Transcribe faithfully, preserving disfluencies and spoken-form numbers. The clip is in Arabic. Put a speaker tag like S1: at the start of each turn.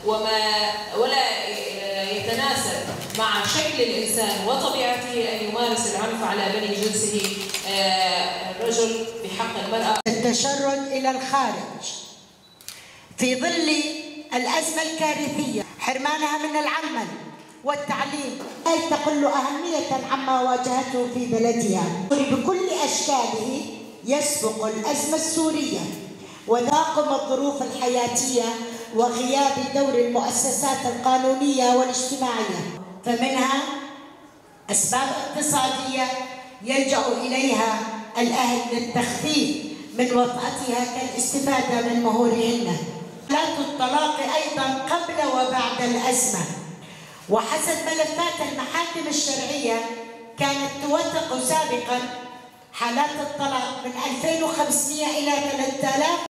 S1: وما ولا يتناسب مع شكل الإنسان وطبيعته أن يمارس العنف على بني جنسه الرجل بحق المرأة.
S2: التشرد إلى الخارج في ظل الأزمة الكارثية، حرمانها من العمل والتعليم، لا تقل أهمية عما واجهته في بلدها بكل أشكاله، يسبق الأزمة السورية وذاقم الظروف الحياتية وغياب دور المؤسسات القانونية والاجتماعية، فمنها أسباب اقتصادية يلجأ إليها الأهل للتخفيف من وطأتها كالاستفادة من مهورهن. حالات الطلاق أيضا قبل وبعد الأزمة، وحسب ملفات المحاكم الشرعية كانت توثق سابقا حالات الطلاق من ألفين وخمسمئة إلى ثلاثة آلاف.